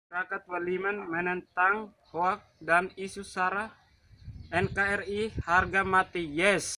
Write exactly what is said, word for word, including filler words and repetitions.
Masyarakat Waliman menentang hoak dan isu sara N K R I harga mati. Yes.